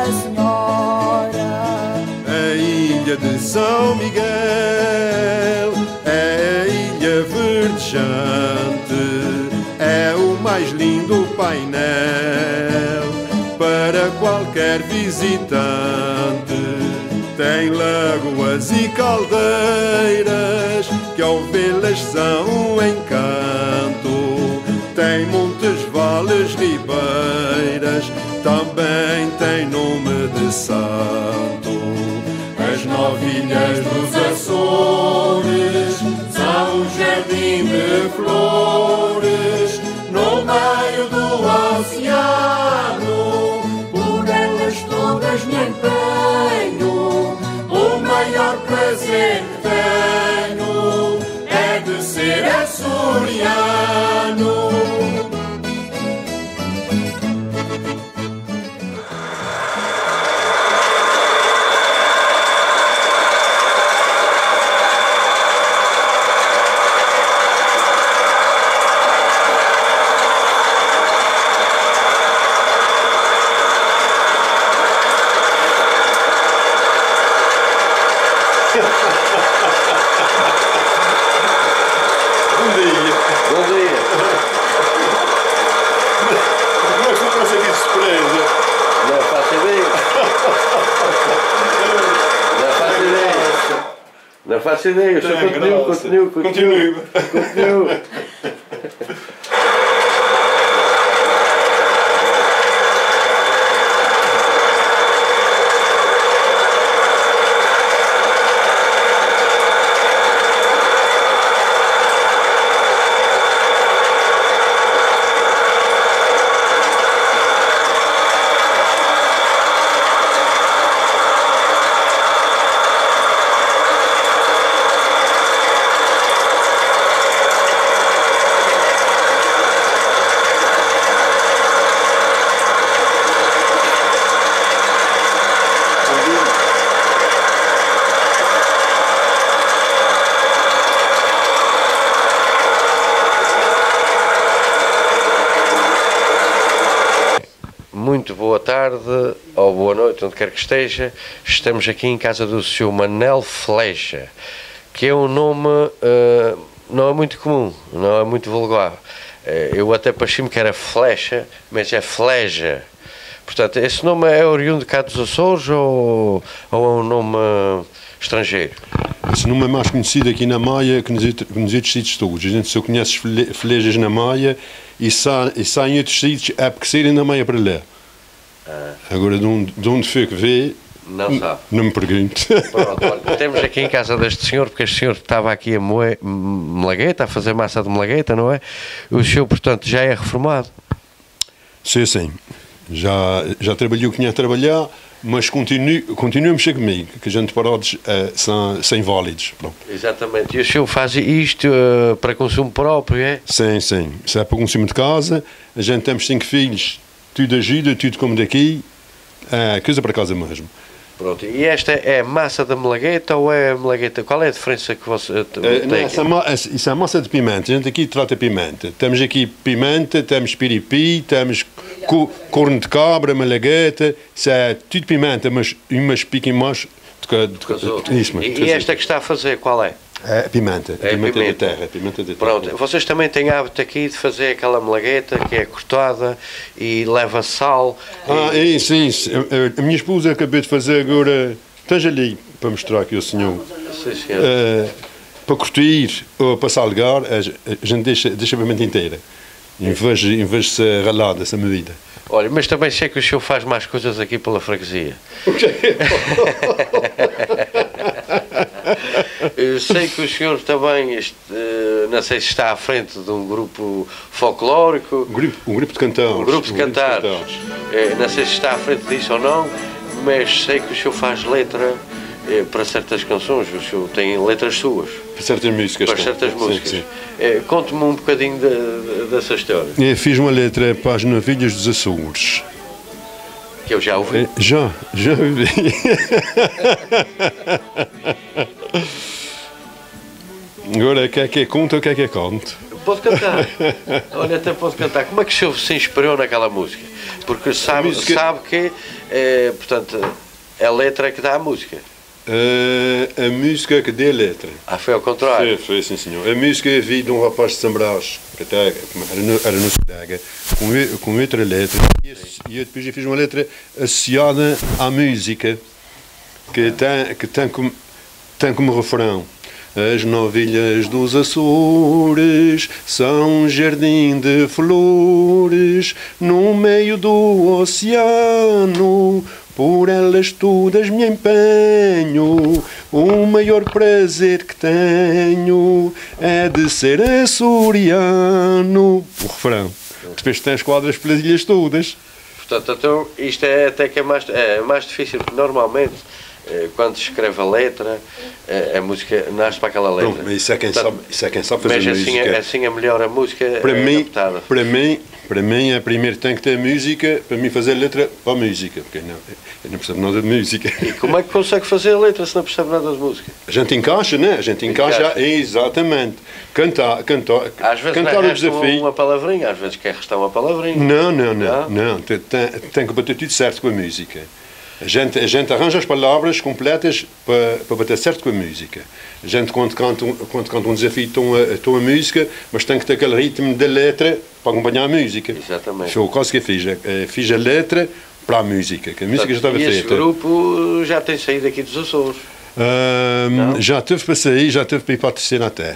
Senhora. A ilha de São Miguel é a ilha verdejante, é o mais lindo painel para qualquer visitante. Tem lagoas e caldeiras que ao vê-las são um encanto. Tem montes, vales, ribeiras, também tem nome de santo. As 9 ilhas dos Açores são um jardim de flores no meio do oceano. Por elas todas me empenho, o maior prazer que tenho é de ser açoriano. Bom dia. Bom dia. Como é que foi para ser de surpresa? Não faço ideia. Não faço ideia. Não faço ideia. Eu só continuo. Muito boa tarde ou boa noite, onde quer que esteja. Estamos aqui em casa do Sr. Manel Flecha, que é um nome não é muito comum, não é muito vulgar. Eu até parecia-me que era Flecha, mas é Fleja. Portanto, esse nome é oriundo de cá dos Açores ou é um nome estrangeiro? Esse nome é mais conhecido aqui na Maia que nos outros sítios todos. A gente só conhece flejas na Maia e sai em outros sítios é porque saírem na Maia para lá. Agora, de onde foi que veio, Não sabe. não me pergunte. Pronto, olha, temos aqui em casa deste senhor, porque este senhor estava aqui a moer melagueta, a fazer massa de melagueta, não é? O senhor, portanto, já é reformado? Sim, sim. Já trabalhei o que tinha a trabalhar, mas continua a mexer comigo, que a gente parados sem válidos. Pronto. Exatamente. E o senhor faz isto para consumo próprio, é? Sim, sim. Se é para consumo de casa, a gente temos 5 filhos, tudo ajuda, tudo como daqui, coisa para casa mesmo. Pronto. E esta é massa da melagueta ou é melagueta? Qual é a diferença que você tem? Não, isso é massa de pimenta. A gente aqui trata pimenta. Temos aqui pimenta, temos piripi, temos corno de cabra, malagueta. Isso é tudo pimenta, mas umas piquem mais Isso, e esta que está a fazer, qual é? É pimenta. É pimenta pimenta. da terra. Pimenta da terra. Pronto, vocês também têm hábito aqui de fazer aquela melagueta que é cortada e leva sal. Sim. A minha esposa acabou de fazer agora. Esteja ali para mostrar aqui ao senhor. Sim, senhor. Para curtir ou para salgar, a gente deixa a pimenta inteira. Em vez de ser ralada essa medida. Olha, mas também sei que o senhor faz mais coisas aqui pela freguesia. Eu sei que o senhor também, não sei se está à frente de um grupo folclórico. Um grupo de cantores. Um grupo de cantares. Não sei se está à frente disso ou não, mas sei que o senhor faz letra para certas canções, o senhor tem letras suas. Para certas músicas. Para certas músicas. Sim. Conte-me um bocadinho dessa história. Eu fiz uma letra para as Novilhas dos Açores. Que eu já ouvi. Já ouvi. Agora, quer que conte ou quer que conte? Pode cantar. Olha, até pode cantar. Como é que o senhor se inspirou naquela música? Porque sabe que, portanto, a letra é que dá a música. A música que dê letra. Ah, foi ao contrário? Foi, sim, senhor. A música veio de um rapaz de São Brás, que até era no colega, com outra letra. E eu depois fiz uma letra associada à música, que tem como refrão: as novilhas dos Açores são um jardim de flores no meio do oceano. Por elas todas me empenho, o maior prazer que tenho é de ser açoriano. O refrão. Depois tem as quadras pelas ilhas todas. Portanto, então, isto é até que é mais difícil, porque normalmente, quando se escreve a letra, a música nasce para aquela letra. Pronto, mas isso é quem sabe fazer mas música. Mas assim é melhor a música adaptada. Para mim, primeiro tem que ter música, para mim fazer letra para a música, porque eu não percebo nada de música. E como é que consegue fazer a letra se não percebe nada de música? A gente encaixa, né? A gente encaixa, exatamente. Cantar às vezes cantar não o desafio. Uma palavrinha, às vezes quer restar uma palavrinha. Não. Tem que bater tudo certo com a música. A gente arranja as palavras completas para bater certo com a música. A gente, quando canta um desafio, tom a música, mas tem que ter aquele ritmo da letra para acompanhar a música. Exatamente. Foi o caso que eu fiz. Fiz a letra para a música, que a música já estava feita. E esse grupo já tem saído aqui dos Açores? Já teve para sair, já teve para ir para a terceira até.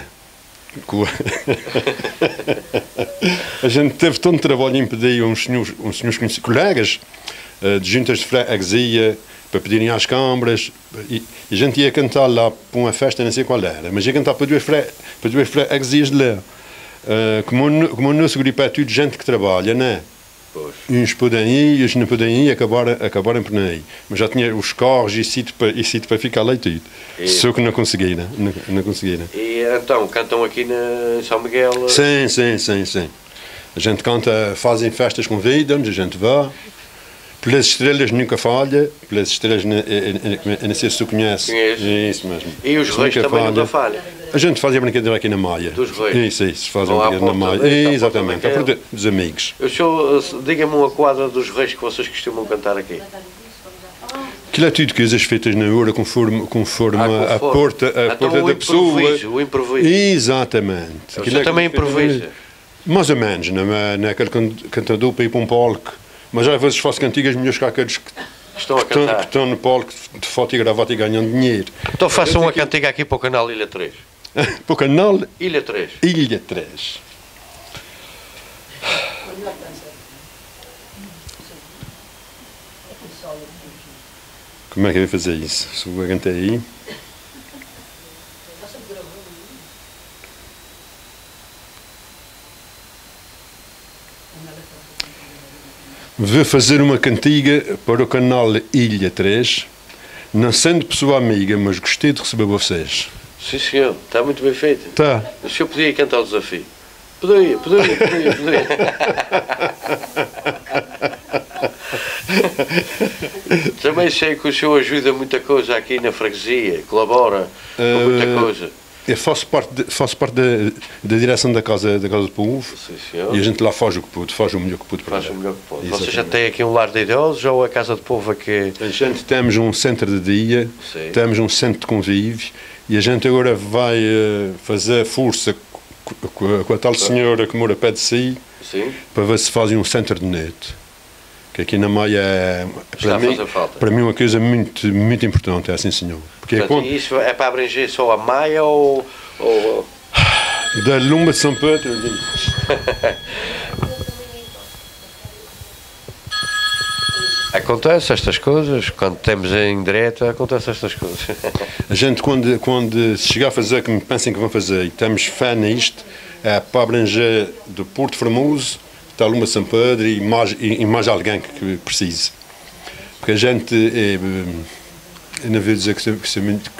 A gente teve tanto trabalho em pedir uns senhores colegas de juntas de freguesia para pedirem às câmaras, e a gente ia cantar lá para uma festa, não sei qual era, mas ia cantar para duas freguesias de lá. Como o nosso grupo é tudo gente que trabalha, não é? Pois. Uns podem ir, uns não podem ir, acabaram por não ir. Mas já tinha os carros e sítio para ficar lá e tudo. Só que não consegui, né? Não consegui, né? E então, cantam aqui em São Miguel? Sim. A gente canta, fazem festas, convidam-nos, a gente vai. Pelas estrelas nunca falha, pelas estrelas, não sei se tu conheces. Conheço. É isso mesmo. E os reis também nunca falha? A gente fazia brincadeira aqui na Maia. Dos reis? Isso, fazia brincadeira na Maia. Exatamente, a porta dos amigos. O senhor, diga-me uma quadra dos reis que vocês costumam cantar aqui. Aquilo é tudo coisas feitas na hora, conforme a porta da pessoa. O improviso. Exatamente. O senhor também improvisa? Mais ou menos, não é aquele cantador para ir para um palco. Mas às vezes faço cantigas melhores que aqueles que estão no palco de foto e gravata e ganham dinheiro. Então façam uma cantiga aqui para o canal Ilha 3. Para o canal? Ilha 3. Ilha 3. Como é que eu vou fazer isso? Se eu aguentei aí. Vou fazer uma cantiga para o canal Ilha 3, não sendo pessoa amiga, mas gostei de receber vocês. Sim, senhor, está muito bem feito. Tá. O senhor podia cantar o desafio? Podia. Também sei que o senhor ajuda muita coisa aqui na freguesia, colabora com muita coisa. Eu faço parte da direção da Casa do Povo. Sim, senhor. E a gente lá faz o que pode, faz o melhor que pode. Faz o melhor que pode. Você já tem aqui um lar de idosos ou a Casa do Povo aqui? A gente temos um centro de dia, sim, temos um centro de convívio e a gente agora vai fazer força com a tal senhora que mora perto de si, sim, para ver se fazem um centro de noite. Que aqui na Maia é, para mim uma coisa muito, muito importante, é assim, senhor. Porque portanto, isso é para abranger só a Maia ou... Da Lumba de São Pedro. Acontece estas coisas, quando temos em direto, acontece estas coisas. A gente, quando se chegar a fazer, que me pensem que vão fazer, e temos fé nisto, é para abranger do Porto Formoso, da Lumba de São Pedro e mais alguém que precise. Porque a gente, eu não vou dizer que sou muito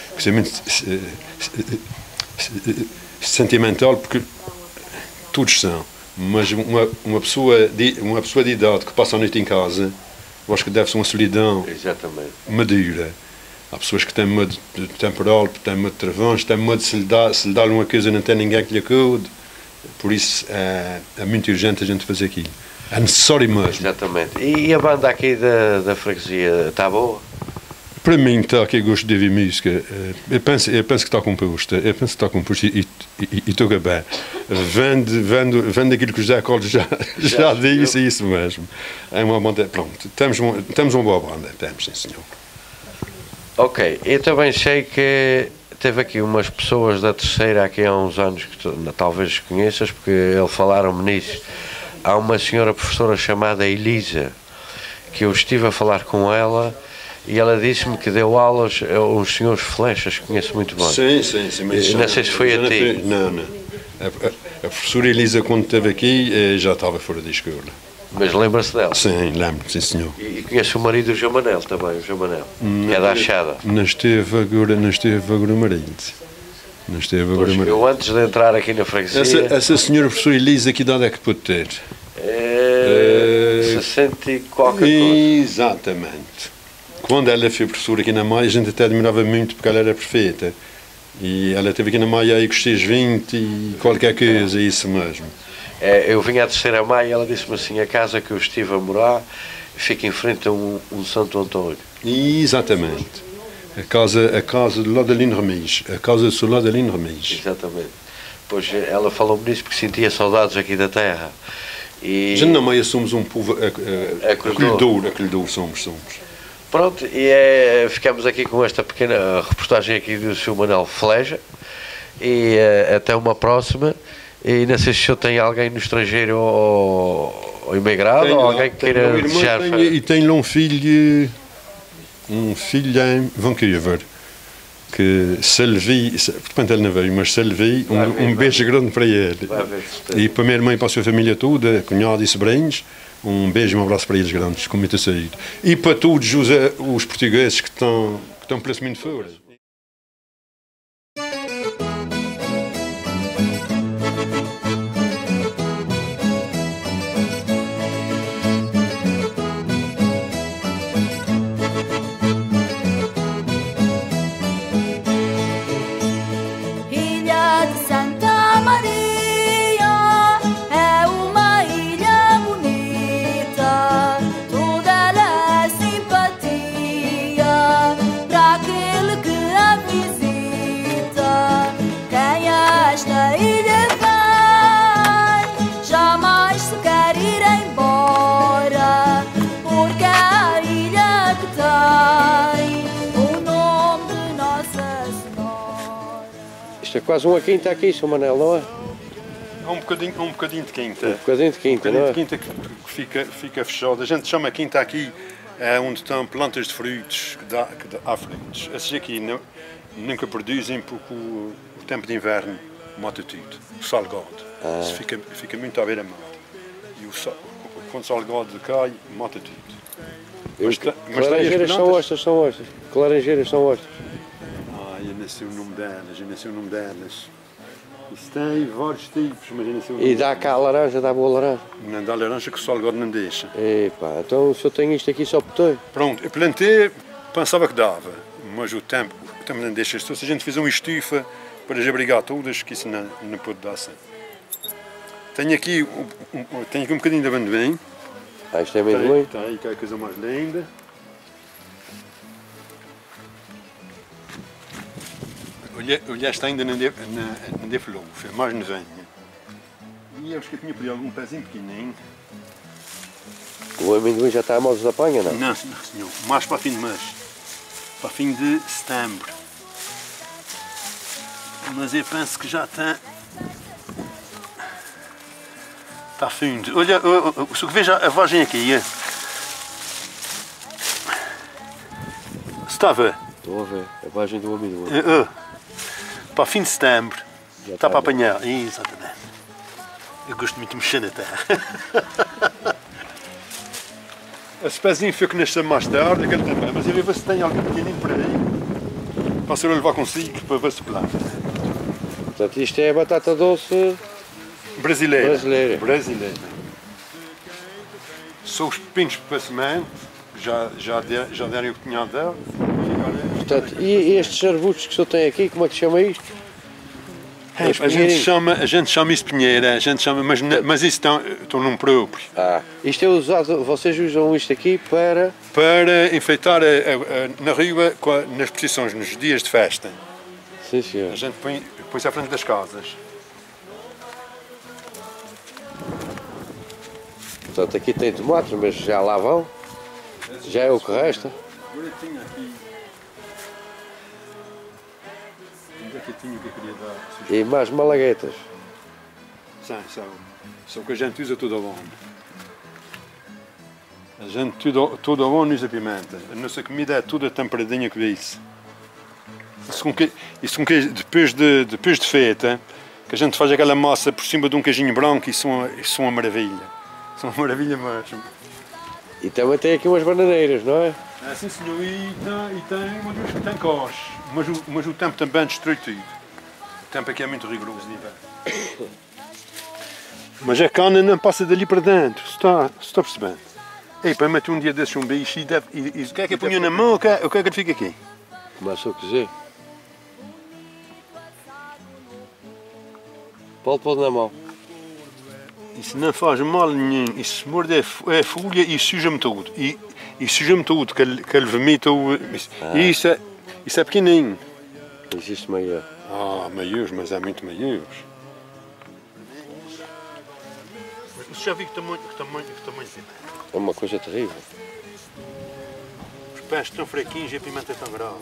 sentimental, porque todos são, mas uma pessoa de idade que passa a noite em casa, eu acho que deve ser uma solidão. Exatamente. Madura. Há pessoas que têm medo de temporal, têm medo de travões, têm medo de se lhe dar uma coisa e não tem ninguém que lhe acude. Por isso é muito urgente a gente fazer aquilo. É necessário mesmo. Exatamente. E a banda aqui da freguesia está boa? Para mim, está aqui gosto de ouvir música. Eu penso que está composto. Eu penso que está composto e toca bem. Vendo aquilo que o José Carlos já disse, é isso mesmo. É uma banda. Pronto, temos uma boa banda. Temos, sim, senhor. Ok, eu também sei que teve aqui umas pessoas da terceira aqui há uns anos que tu, talvez conheças, porque eles falaram-me nisso. Há uma senhora professora chamada Elisa, que eu estive a falar com ela e ela disse-me que deu aulas aos senhores Flechas, que conheço muito bem. Sim. Mas não sei se foi a ti. Não. A professora Elisa, quando esteve aqui, já estava fora da escola. Mas lembra-se dela? Sim, lembro, sim, senhor. E conheço o marido do João Manel também, o João Manel, que é da Achada. Não esteve agora o marido. Não esteve agora o marido. Eu antes de entrar aqui na freguesia... Essa senhora professora Elisa, que idade é que pode ter? 60 e qualquer coisa. Exatamente. Quando ela foi professora aqui na Maia, a gente até admirava muito porque ela era perfeita. E ela esteve aqui na Maia aí com os seus 20 e qualquer coisa, isso mesmo. Eu vim à terceira Maia e ela disse-me assim, a casa que eu estive a morar fica em frente a um Santo Antônio. Exatamente. A casa do lado da Lino Remis. A casa do seu lado da Lino Remis. Exatamente. Pois ela falou-me disso porque sentia saudades aqui da terra. E... Já na Maia somos um povo acolhedor, somos. Pronto, e ficamos aqui com esta pequena reportagem aqui do Sr. Manuel Flecha e até uma próxima. E não sei se o senhor tem alguém no estrangeiro ou imigrado ou alguém que queira desejar. E tenho lá um filho em Vancouver, que se lhe vi, portanto ele não veio, mas se lhe vi, um beijo grande para ele. E para a minha irmã e para a sua família toda, cunhado e sobrinhos, um beijo e um abraço para eles grandes, com muita saúde. E para todos os portugueses que estão por esse mundo fora. É quase uma quinta aqui, Sr. Manel, não é? É um bocadinho de quinta. Um bocadinho de quinta, não é? Um bocadinho de quinta que fica fechado. A gente chama quinta aqui onde estão plantas de frutos, que há frutos. Esses aqui nunca produzem porque o tempo de inverno mata tudo. O salgado. Isso fica muito à beira-mar. E quando o salgado cai, mata tudo. Que laranjeiras são estas? Que laranjeiras são estas? Eu não sei o nome delas. Isso tem vários tipos, mas eu não sei o nome. E dá cá a laranja, dá boa laranja? Não dá laranja que o salgado não deixa. Epá, então o senhor tem isto aqui só plantei? Pronto, eu plantei, pensava que dava, mas o tempo não deixa. Se a gente fizer uma estufa para as abrigar todas, que isso não pode dar assim. Tenho aqui um bocadinho de amendoim. Isto é amendoim? Está aí, que é a coisa mais linda. Olha, esta ainda não deu flor, foi mais novinha. E eu acho que eu tinha pedido algum pezinho pequenininho. O amendoim já está a modos da apanha, não? Não, senhor. Mais para fim de mês. Para fim de setembro. Mas eu penso que já está... Está fundo. Olha, o senhor veja a vagem aqui. Está a ver? Estou a ver. A vagem do amendoim. Para fim de setembro. Está para apanhar. Exatamente. Eu gosto muito de mexer na terra. Esse pezinho foi que nasceu mais tarde, aquele também, mas eu vou ver se tem algum pequenino por aí. Para se eu levar consigo para ver se planta. Portanto, isto é a batata doce brasileira. Brasileira. São os pepinos para semente, já deram o que tinha dela. Portanto, e estes arbustos que o senhor tem aqui, como é que se chama isto? A gente chama isso pinheira, mas isso estão num próprio. Isto é usado, vocês usam isto aqui para... Para enfeitar na rua nas procissões, nos dias de festa. Sim, senhor. A gente põe-se à frente das casas. Portanto, aqui tem tomates, mas já lá vão. Já é o que resta. Agora tinha aqui... Onde é que eu tinha que eu queria dar? E mais malaguetas. Só que a gente usa tudo ao ano. A gente tudo ao ano usa pimenta. A nossa comida é toda temperadinha com isso. Isso com que depois de feita, que a gente faz aquela massa por cima de um queijinho branco, isso é uma maravilha. São uma maravilha mesmo. E também tem aqui umas bananeiras, não é? Sim senhor, e tem cós. Mas o tempo também destrói tudo. O tempo aqui é muito rigoroso de inverno. Mas a cana não passa dali para dentro, está percebendo? Ei, para meter um dia desses um bicho e o que é que eu ponho na mão, o que é que fica aqui? Mas se eu quiser. Pode pôr na mão. Isso não faz mal nenhum, isso morde a folha e suja-me tudo. E suja-me tudo, que ele vomita. E isso é pequenininho. Existe maior. Maiores, mas há muito maiores. Mas já vi que tamanho tem. É uma coisa terrível. Os pés estão fraquinhos e a pimenta é tão grave.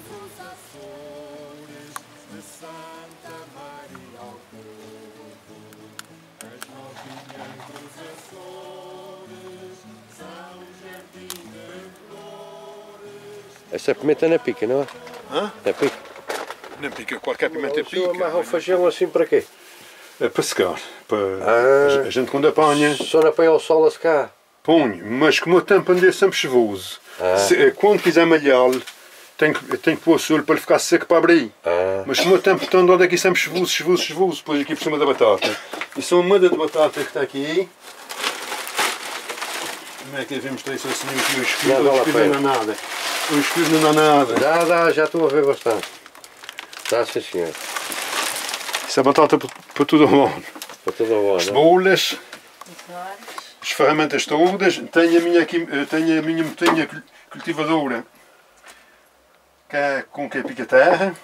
Essa pimenta não é pica, não é? É pica. Não pica, qualquer pimenta pica. Amarra o feijão assim para quê? É para secar. A gente quando apanha... Só não apanha o sol a secar? Ponho, mas como o tempo anda sempre chuvoso, quando quiser malhá-lo, tenho que pôr o sol para ele ficar seco para abrir. Mas como o tempo está andando aqui sempre chuvoso, depois aqui por cima da batata. Isso é uma muda de batata que está aqui. Como é que devemos ter isso assim aqui? O escuro não dá nada. O escuro não dá nada. Dá, já estou a ver bastante. Dá, sim senhor. Isso é batata para tudo o ano. Para tudo o ano. Cebolas, as ferramentas todas. Tenho a minha motinha cultivadora com que pica terra.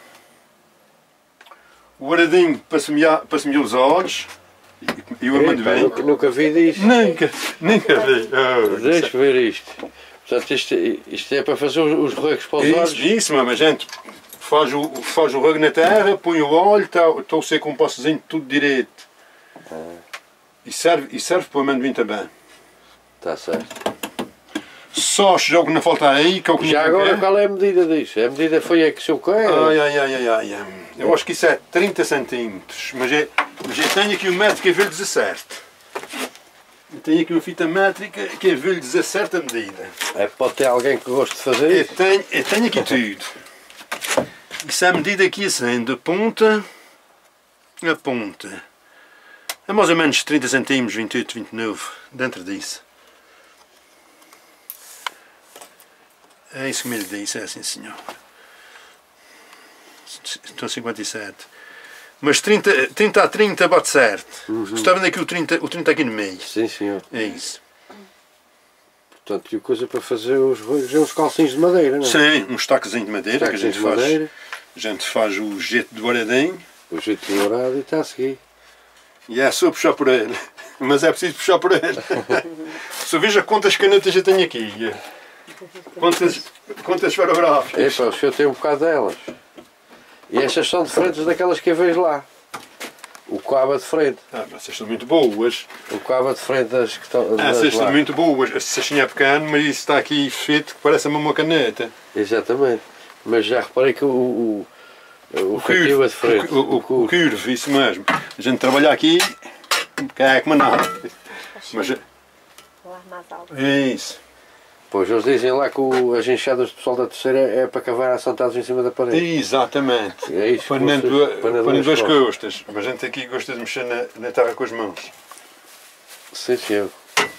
O aradinho para semear os olhos. E o amendoim. Nunca vi disto. Nunca vi. Deixa ver isto. Portanto, isto é para fazer os regos para os olhos? Isso, mas a gente faz o rego na terra, põe o óleo, está o seco com um passozinho tudo direito. E serve para o amendoim também. Está certo. Só jogo na falta aí, que é o que já agora qual é a medida disso? A medida foi a que se eu quero? Eu acho que isso é 30 cm, mas eu tenho aqui um metro que é velho 17. Eu tenho aqui uma fita métrica que é velho 17 a medida. Pode ter alguém que goste de fazer isso? Eu tenho aqui tudo. Isso é a medida aqui assim, de ponta a ponta. É mais ou menos 30 cm, 28, 29, dentro disso. É isso que me disse, é assim senhor. Estou a 57. Mas 30 a 30 bate certo. Está vendo aqui o 30 aqui no meio? Sim senhor. É isso. Portanto, e coisa para fazer uns calcinhos de madeira, não é? Sim, uns taquezinhos de madeira que a gente faz. A gente faz o jeito do aradinho. O jeito do dourado e está a seguir. E é só puxar por ele. Mas é preciso puxar por ele. Só veja quantas canetas eu tenho aqui. Quantas esferográficas. O senhor tem um bocado delas. E estas são diferentes daquelas que eu vejo lá. O cabo de frente. Essas são muito boas. O cabo de frente das que estão. Essas são muito boas. Esse sachinho é pequeno, mas isso está aqui feito que parece uma caneta. Exatamente. Mas já reparei que o curvo de frente. O curvo, isso mesmo. A gente trabalha aqui, que é como nada. Mas, isso. Pois eles dizem lá que as enxadas do pessoal da terceira é para cavar assentados em cima da parede. Exatamente. É isso. Para nem duas costas. Mas a gente aqui gosta de mexer na terra com as mãos. Sim, senhor.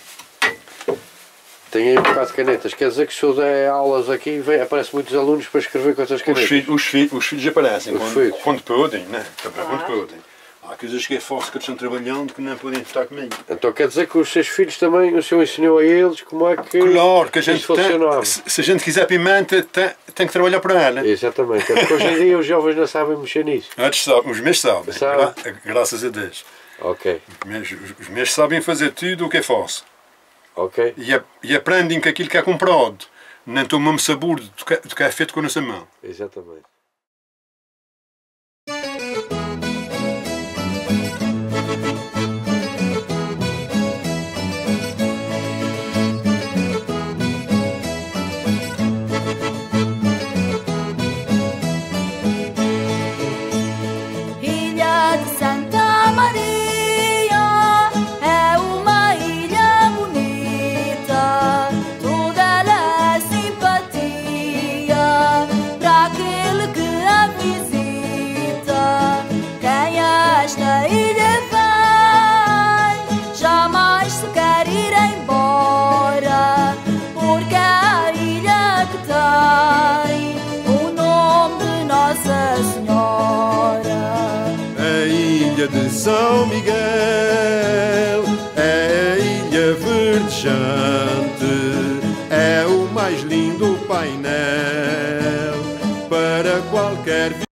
Tem aí um bocado de canetas. Quer dizer que se eu der aulas aqui, aparecem muitos alunos para escrever com essas canetas. Os filhos aparecem quando podem, né? Quando podem. Há coisas que é fácil que estão trabalhando que não podem estar comigo. Então quer dizer que os seus filhos também, o senhor ensinou a eles como é que Claro, que a gente isto funcionava. se a gente quiser pimenta, tem que trabalhar para ela. Exatamente, é porque hoje em dia os jovens não sabem mexer nisso. Os meus sabem, Sabe? graças a Deus. Ok, Os meus sabem fazer tudo o que é fácil. ok. E aprendem que aquilo que é comprado não tem o mesmo sabor do que é feito com a nossa mão. Exatamente. Ilha de Santa Maria é uma ilha bonita, toda ela é simpatia para aquele que a visita. Quem a esta ilha vem jamais se quer ir embora, porque é a ilha que tem o nome de Nossa Senhora. A ilha de São Miguel é a ilha verdejante, é o mais lindo painel para qualquer